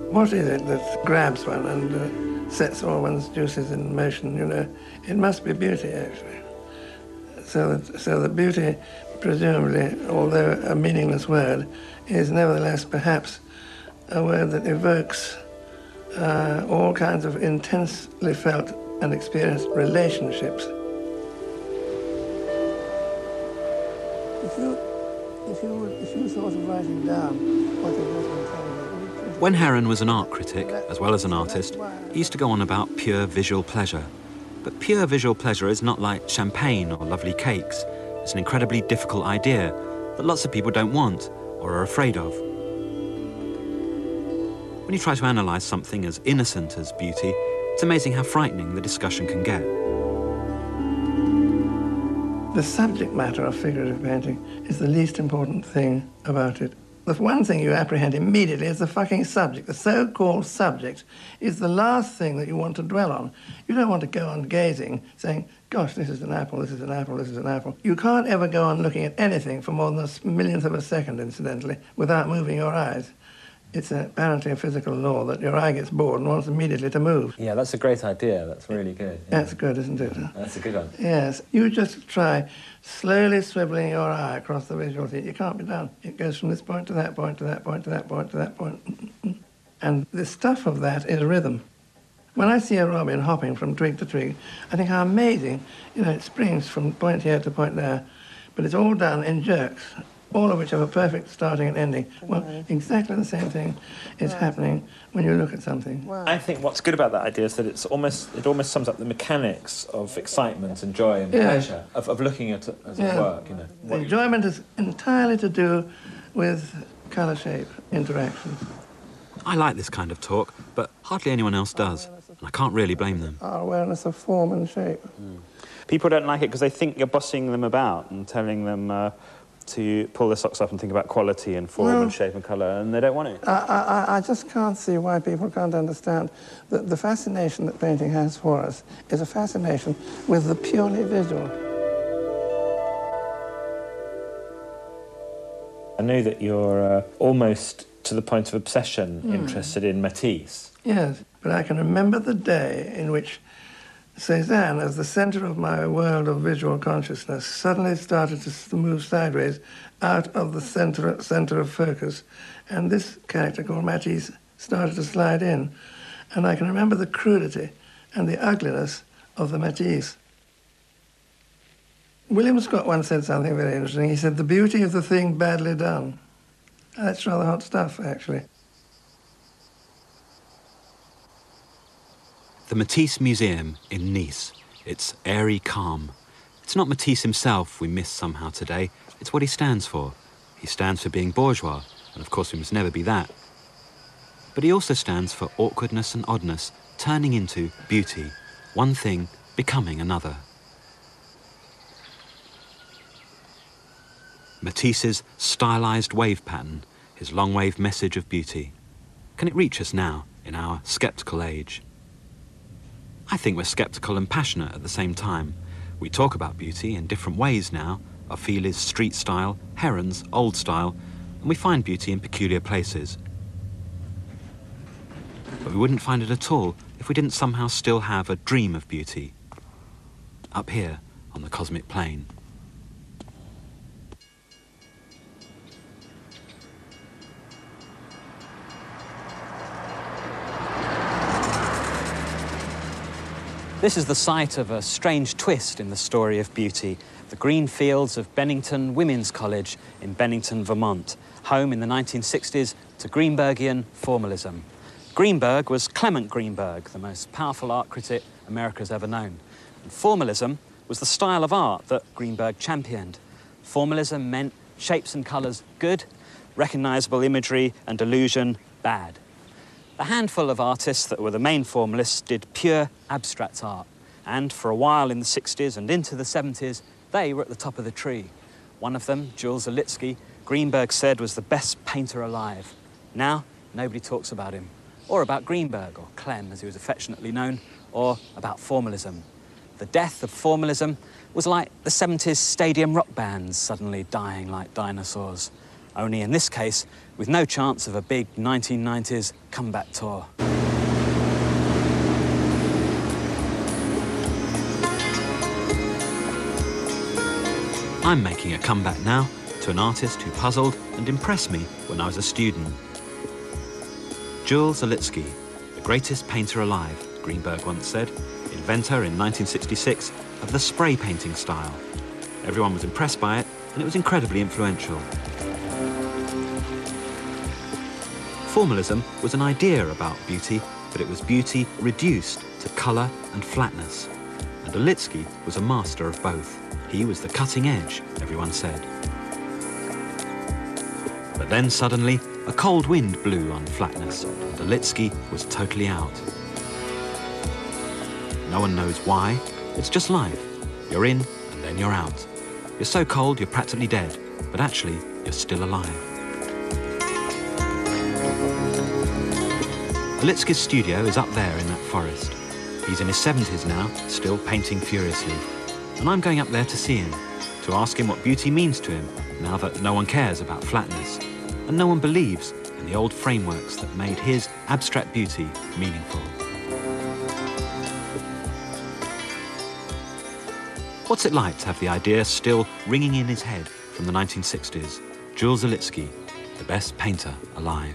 What is it that grabs one and sets all one's juices in motion, you know? It must be beauty, actually. So that beauty, presumably, although a meaningless word, is nevertheless perhaps a word that evokes all kinds of intensely felt and experienced relationships. If you thought of writing down what it was I'm telling you... When Heron was an art critic, as well as an artist, he used to go on about pure visual pleasure. But pure visual pleasure is not like champagne or lovely cakes. It's an incredibly difficult idea that lots of people don't want or are afraid of. When you try to analyse something as innocent as beauty, it's amazing how frightening the discussion can get. The subject matter of figurative painting is the least important thing about it. The one thing you apprehend immediately is the fucking subject. The so-called subject is the last thing that you want to dwell on. You don't want to go on gazing, saying, gosh, this is an apple, this is an apple, this is an apple. You can't ever go on looking at anything for more than a millionth of a second, incidentally, without moving your eyes. It's apparently a physical law that your eye gets bored and wants immediately to move. Yeah, that's a great idea. That's really good. Yeah. That's good, isn't it? That's a good one. Yes. You just try slowly swiveling your eye across the visual field. It can't be done. It goes from this point to that point, to that point, to that point, to that point. And the stuff of that is rhythm. When I see a robin hopping from twig to twig, I think how amazing. You know, it springs from point here to point there, but it's all done in jerks, all of which have a perfect starting and ending. Well, exactly the same thing is happening when you look at something. I think what's good about that idea is that it almost sums up the mechanics of excitement and joy and pleasure of looking at it as a work, you know. The enjoyment is entirely to do with colour shape interactions. I like this kind of talk, but hardly anyone else does, and I can't really blame them. Our awareness of form and shape. People don't like it because they think you're bossing them about and telling them to pull their socks up and think about quality and form and shape and colour, and they don't want it. I just can't see why people can't understand that the fascination that painting has for us is a fascination with the purely visual. I know that you're almost to the point of obsession interested in Matisse. Yes, but I can remember the day in which Cézanne, as the centre of my world of visual consciousness, suddenly started to move sideways out of the centre of focus, and this character called Matisse started to slide in. And I can remember the crudity and the ugliness of the Matisse. William Scott once said something very interesting. He said, the beauty of the thing badly done. That's rather hot stuff, actually. The Matisse Museum in Nice. It's airy calm. It's not Matisse himself we miss somehow today, it's what he stands for. He stands for being bourgeois, and of course we must never be that. But he also stands for awkwardness and oddness, turning into beauty, one thing becoming another. Matisse's stylised wave pattern, his long wave message of beauty. Can it reach us now, in our sceptical age? I think we're sceptical and passionate at the same time. We talk about beauty in different ways now. Ophelia's street style, Heron's old style, and we find beauty in peculiar places. But we wouldn't find it at all if we didn't somehow still have a dream of beauty. Up here on the cosmic plane. This is the site of a strange twist in the story of beauty, the green fields of Bennington Women's College in Bennington, Vermont, home in the 1960s to Greenbergian formalism. Greenberg was Clement Greenberg, the most powerful art critic America's ever known. And formalism was the style of art that Greenberg championed. Formalism meant shapes and colours good, recognisable imagery and illusion bad. A handful of artists that were the main formalists did pure abstract art, and for a while in the 60s and into the 70s, they were at the top of the tree. One of them, Jules Zalitsky, Greenberg said was the best painter alive. Now, nobody talks about him, or about Greenberg, or Clem, as he was affectionately known, or about formalism. The death of formalism was like the 70s stadium rock bands suddenly dying like dinosaurs. only in this case with no chance of a big 1990s comeback tour. I'm making a comeback now to an artist who puzzled and impressed me when I was a student. Jules Olitsky, the greatest painter alive, Greenberg once said, inventor in 1966 of the spray painting style. Everyone was impressed by it, and it was incredibly influential. Formalism was an idea about beauty, but it was beauty reduced to colour and flatness. And Olitsky was a master of both. He was the cutting edge, everyone said. But then suddenly, a cold wind blew on flatness, and Olitsky was totally out. No one knows why. It's just life. You're in, and then you're out. You're so cold you're practically dead, but actually, you're still alive. Olitsky's studio is up there in that forest. He's in his 70s now, still painting furiously. And I'm going up there to see him, to ask him what beauty means to him, now that no one cares about flatness, and no one believes in the old frameworks that made his abstract beauty meaningful. What's it like to have the idea still ringing in his head from the 1960s? Jules Olitsky, the best painter alive.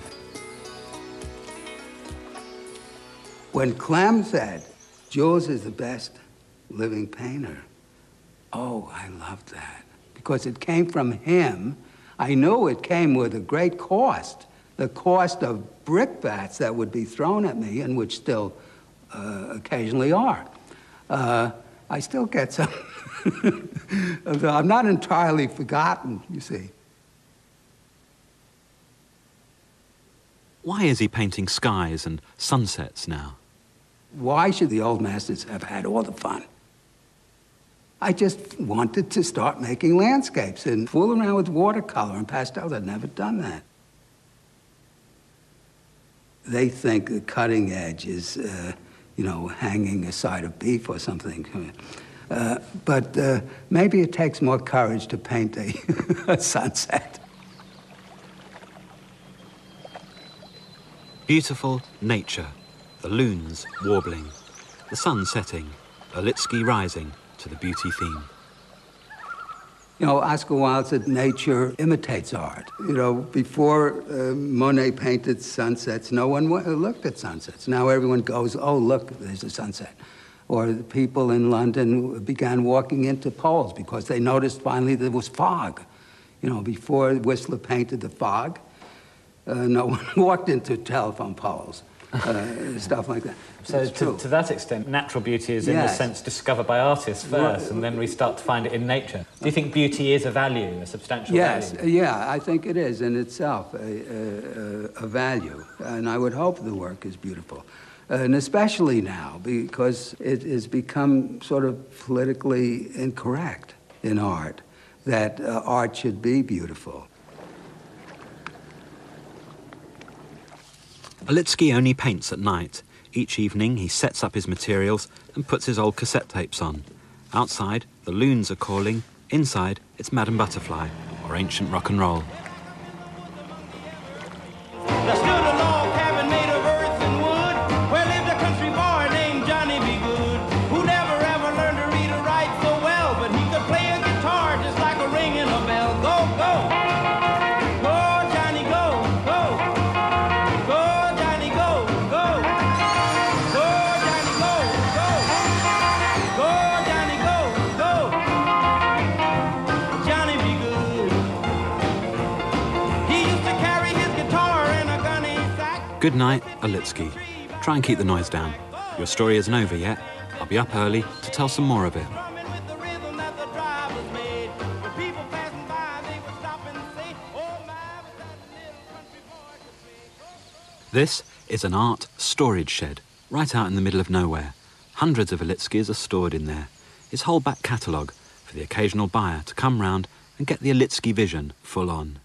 When Clem said, Jules is the best living painter, oh, I loved that. Because it came from him. I knew it came with a great cost. The cost of brickbats that would be thrown at me, and which still occasionally are. I still get some. I'm not entirely forgotten, you see. Why is he painting skies and sunsets now? Why should the old masters have had all the fun? I just wanted to start making landscapes and fool around with watercolor and pastels. I'd never done that. They think the cutting edge is, hanging a side of beef or something. But maybe it takes more courage to paint a sunset. Beautiful nature, the loons warbling, the sun setting, Olitsky rising to the beauty theme. You know, Oscar Wilde said nature imitates art. You know, before Monet painted sunsets, no one looked at sunsets. Now everyone goes, oh, look, there's a sunset. Or the people in London began walking into poles because they noticed finally there was fog. You know, before Whistler painted the fog, no one walked into telephone poles, stuff like that. So to that extent, natural beauty is in a sense discovered by artists first, and then we start to find it in nature. Do you think beauty is a value, a substantial value? Yeah, I think it is in itself a value, and I would hope the work is beautiful. And especially now, because it has become sort of politically incorrect in art, that art should be beautiful. Olitsky only paints at night. Each evening he sets up his materials and puts his old cassette tapes on. Outside, the loons are calling. Inside, it's Madame Butterfly, or ancient rock and roll. There stood a log cabin made of earth and wood, where lived a country boy named Johnny B. Good, who never ever learned to read or write so well, but he could play a guitar just like a ringing a bell. Go, go! Go, Johnny, go, go! Go, Johnny, go, go! Go, Johnny, go, go! Go, Johnny, go, go! Johnny B. Good. He used to carry his guitar in a gunny sack. Good night, Olitsky. Try and keep the noise down. Your story isn't over yet. I'll be up early to tell some more of it. Drumming with the rhythm that the drivers made. When people passing by, they would stop and say, oh my, but that little country boy could play. This is an art storage shed, right out in the middle of nowhere. Hundreds of Olitskys are stored in there. His whole back catalogue for the occasional buyer to come round and get the Olitsky vision full on.